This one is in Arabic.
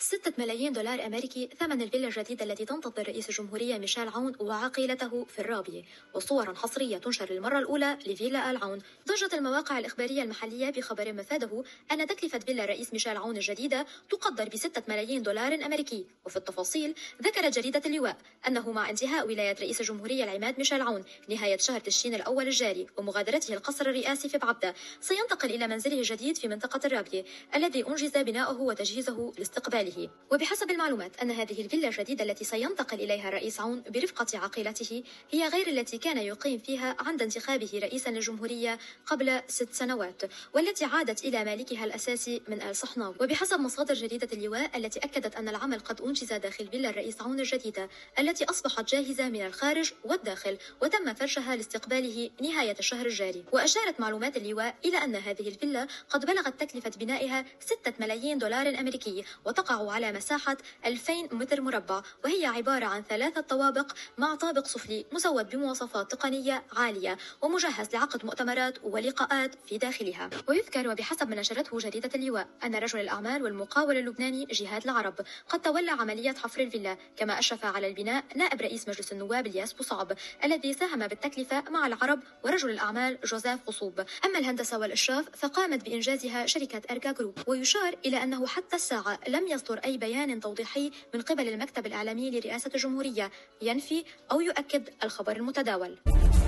6 ملايين دولار أمريكي ثمن الفيلا الجديدة التي تنتظر رئيس الجمهورية ميشيل عون وعقيلته في الرابية، وصور حصرية تنشر للمرة الأولى لفيلا آل عون. ضجت المواقع الإخبارية المحلية بخبر مفاده أن تكلفة فيلا الرئيس ميشيل عون الجديدة تقدر ب6 ملايين دولار أمريكي. وفي التفاصيل ذكرت جريدة اللواء أنه مع انتهاء ولاية رئيس الجمهورية العماد ميشيل عون نهاية شهر تشرين الأول الجاري ومغادرته القصر الرئاسي في بعبدة، سينتقل إلى منزله الجديد في منطقة الرابية الذي أنجز بناؤه وتجهيزه لاستقباله. وبحسب المعلومات أن هذه الفيلا الجديدة التي سينتقل إليها الرئيس عون برفقة عقيلته هي غير التي كان يقيم فيها عند انتخابه رئيسا للجمهورية قبل 6 سنوات، والتي عادت إلى مالكها الأساسي من آل صحناوي. وبحسب مصادر جريدة اللواء التي أكدت أن العمل قد أنجز داخل فيلا الرئيس عون الجديدة التي أصبحت جاهزة من الخارج والداخل وتم فرشها لاستقباله نهاية الشهر الجاري. وأشارت معلومات اللواء إلى أن هذه الفيلا قد بلغت تكلفة بنائها 6 ملايين دولار أمريكي، وتقع على مساحة 2000 متر مربع، وهي عبارة عن 3 طوابق مع طابق سفلي مسود بمواصفات تقنية عالية ومجهز لعقد مؤتمرات ولقاءات في داخلها. ويذكر وبحسب ما نشرته جريدة اللواء أن رجل الأعمال والمقاول اللبناني جهاد العرب قد تولى عملية حفر الفيلا، كما أشرف على البناء نائب رئيس مجلس النواب الياس بوصعب الذي ساهم بالتكلفة مع العرب ورجل الأعمال جوزيف غصوب. أما الهندسة والإشراف فقامت بإنجازها شركة أركا جروب. ويشار إلى أنه حتى الساعة لم يصدر أي بيان توضيحي من قبل المكتب الإعلامي لرئاسة الجمهورية ينفي أو يؤكد الخبر المتداول.